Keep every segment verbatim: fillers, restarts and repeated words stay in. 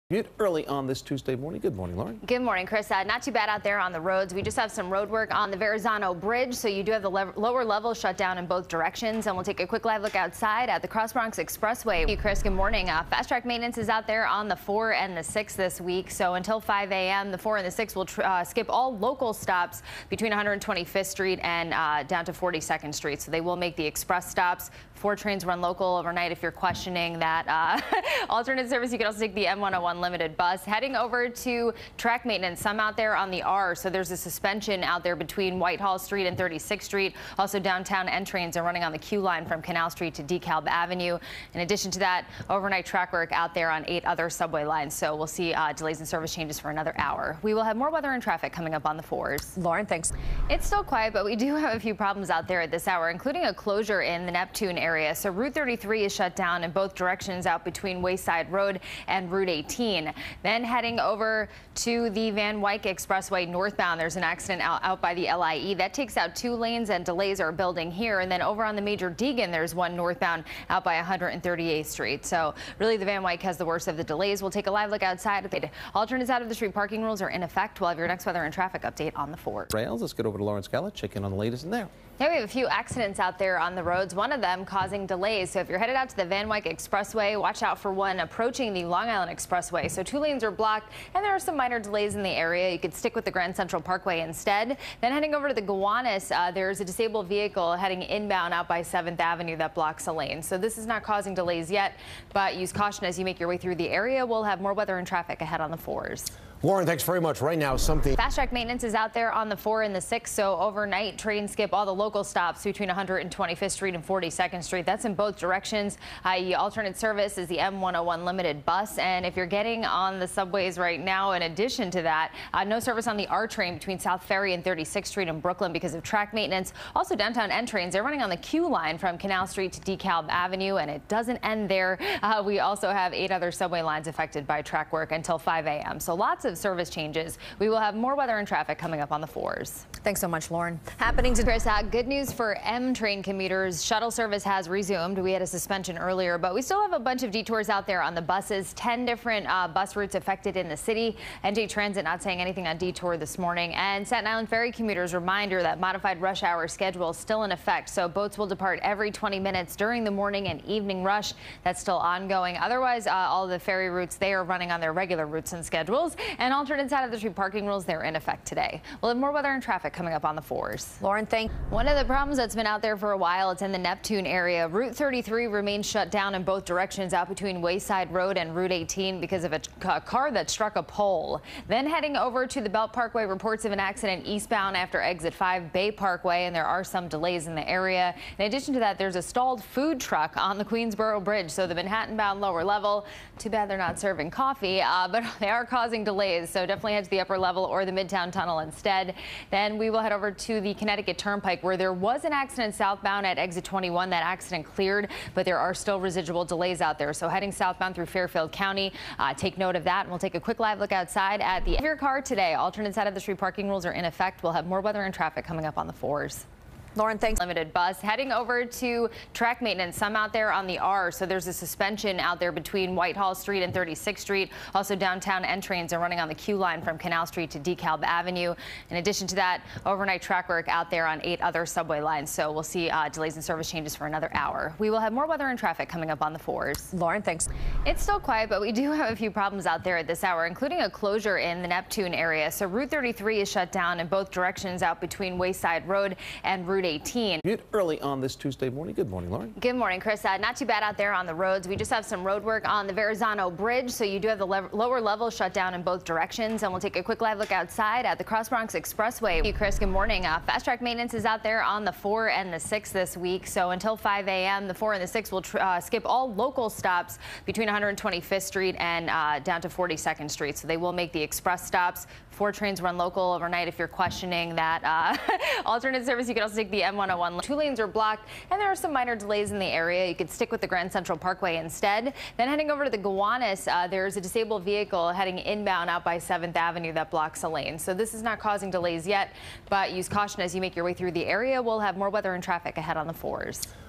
Early on this Tuesday morning. Good morning, Lauren. Good morning, Chris. Uh, not too bad out there on the roads. We just have some road work on the Verrazano Bridge, so you do have the le lower level shut down in both directions. And we'll take a quick live look outside at the Cross Bronx Expressway. Thank you, Chris. Good morning. Uh, fast track maintenance is out there on the four and the six this week. So until five A M, the four and the six will tr uh, skip all local stops between one hundred twenty-fifth Street and uh, down to forty-second Street. So they will make the express stops. Four trains run local overnight. If you're questioning that uh, alternate service, you can also take the M one oh one limited bus. Heading over to track maintenance, some out there on the R. So there's a suspension out there between Whitehall Street and thirty-sixth Street. Also downtown N trains are running on the Q line from Canal Street to DeKalb Avenue. In addition to that, overnight track work out there on eight other subway lines. So we'll see uh, delays and service changes for another hour. We will have more weather and traffic coming up on the fours. Lauren, thanks. It's still quiet, but we do have a few problems out there at this hour, including a closure in the Neptune area. Area. So Route thirty-three is shut down in both directions out between Wayside Road and Route eighteen. Then heading over to the Van Wyck Expressway northbound, there's an accident out, out by the L I E. That takes out two lanes and delays are building here. And then over on the Major Deegan, there's one northbound out by one hundred thirty-eighth Street. So really the Van Wyck has the worst of the delays. We'll take a live look outside. Alternates out of the street parking rules are in effect. We'll have your next weather and traffic update on the four. Rails, let's get over to Lauren Scala, check in on the latest in there. Yeah, we have a few accidents out there on the roads, one of them causing delays. So if you're headed out to the Van Wyck Expressway, watch out for one approaching the Long Island Expressway. So two lanes are blocked and there are some minor delays in the area. You could stick with the Grand Central Parkway instead. Then heading over to the Gowanus, uh, there's a disabled vehicle heading inbound out by seventh Avenue that blocks a lane. So this is not causing delays yet, but use caution as you make your way through the area. We'll have more weather and traffic ahead on the fours. Lauren, thanks very much. Right now, something. Fast track maintenance is out there on the four and the six. So overnight, trains skip all the local stops between one hundred twenty-fifth Street and forty-second Street. That's in both directions. Uh, alternate service is the M one oh one limited bus. And if you're getting on the subways right now, in addition to that, uh, no service on the R train between South Ferry and thirty-sixth Street in Brooklyn because of track maintenance. Also downtown N trains, they're running on the Q line from Canal Street to DeKalb Avenue, and it doesn't end there. Uh, we also have eight other subway lines affected by track work until five A M So lots of service changes. We will have more weather and traffic coming up on the fours. Thanks so much, Lauren. Happening to Chris, uh, good news for M train commuters. Shuttle service has resumed. We had a suspension earlier, but we still have a bunch of detours out there on the buses. ten different uh, bus routes affected in the city. N J Transit not saying anything on detour this morning. And Staten Island Ferry commuters, reminder that modified rush hour schedule is still in effect. So boats will depart every twenty minutes during the morning and evening rush. That's still ongoing. Otherwise, uh, all the ferry routes, they are running on their regular routes and schedules. And alternate out of the street parking rules, they're in effect today. We'll have more weather and traffic coming up on the fours. Lauren, thank One of the problems that's been out there for a while, it's in the Neptune area. Route thirty-three remains shut down in both directions out between Wayside Road and Route eighteen because of a car that struck a pole. Then heading over to the Belt Parkway, reports of an accident eastbound after exit five Bay Parkway, and there are some delays in the area. In addition to that, there's a stalled food truck on the Queensboro Bridge, so the Manhattan bound lower level. Too bad they're not serving coffee, uh, but they are causing delays. So definitely head to the upper level or the Midtown Tunnel instead. Then we will head over to the Connecticut Turnpike where there was an accident southbound at exit twenty-one. That accident cleared, but there are still residual delays out there. So heading southbound through Fairfield County, uh, take note of that. And we'll take a quick live look outside at the your car today. Alternates out of the street parking rules are in effect. We'll have more weather and traffic coming up on the fours. Lauren, thanks. Limited bus heading over to track maintenance, some out there on the R. So there's a suspension out there between Whitehall Street and thirty-sixth Street. Also downtown N trains are running on the Q line from Canal Street to DeKalb Avenue. In addition to that, overnight track work out there on eight other subway lines. So we'll see uh, delays and service changes for another hour. We will have more weather and traffic coming up on the fours. Lauren, thanks. It's still quiet, but we do have a few problems out there at this hour, including a closure in the Neptune area. So Route thirty-three is shut down in both directions out between Wayside Road and Route eighteen. Early on this Tuesday morning. Good morning, Lauren. Good morning, Chris. Uh, not too bad out there on the roads. We just have some road work on the Verrazano Bridge, so you do have the le lower level shut down in both directions. And we'll take a quick live look outside at the Cross Bronx Expressway. Thank you, Chris. Good morning. Uh, fast track maintenance is out there on the four and the six this week. So until five A M, the four and the six will tr uh, skip all local stops between one hundred twenty-fifth Street and uh, down to forty-second Street. So they will make the express stops. Four trains run local overnight. If you're questioning that uh, alternate service, you can also take the M one oh one. Two lanes are blocked, and there are some minor delays in the area. You could stick with the Grand Central Parkway instead. Then heading over to the Gowanus, uh, there's a disabled vehicle heading inbound out by seventh Avenue that blocks a lane. So this is not causing delays yet, but use caution as you make your way through the area. We'll have more weather and traffic ahead on the fours.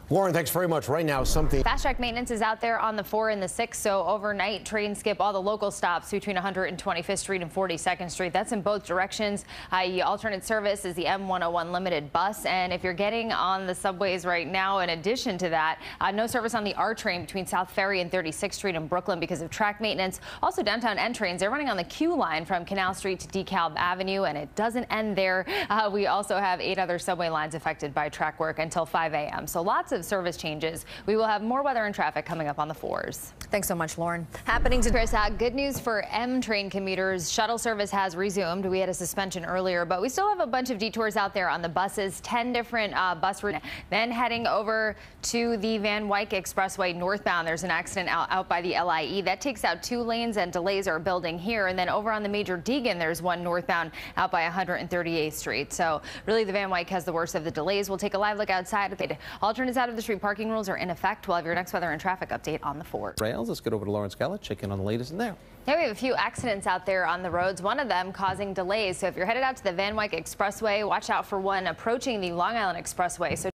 Lauren, thanks very much. Right now, something. Fast track maintenance is out there on the four and the six, so overnight trains skip all the local stops between one hundred twenty-fifth Street and forty-second Street. That's in both directions. Uh, the alternate service is the M one oh one limited bus, and if you're getting on the subways right now, in addition to that, uh, no service on the R train between South Ferry and thirty-sixth Street in Brooklyn because of track maintenance. Also, downtown N trains, they're running on the Q line from Canal Street to DeKalb Avenue, and it doesn't end there. Uh, we also have eight other subway lines affected by track work until five A M So lots of service changes. We will have more weather and traffic coming up on the fours. Thanks so much, Lauren. Happenings in Chris, uh, good news for M train commuters. Shuttle service has resumed. We had a suspension earlier, but we still have a bunch of detours out there on the buses. ten different uh, bus routes. Then heading over to the Van Wyck Expressway northbound, there's an accident out, out by the L I E. That takes out two lanes and delays are building here. And then over on the Major Deegan, there's one northbound out by one hundred thirty-eighth Street. So really the Van Wyck has the worst of the delays. We'll take a live look outside. Alternates out of the street parking rules are in effect. We'll have your next weather and traffic update on the four. Rails, let's get over to Lauren Scala, check in on the latest in there. Yeah, we have a few accidents out there on the roads, one of them causing delays. So if you're headed out to the Van Wyck Expressway, watch out for one approaching the Long Island Expressway. So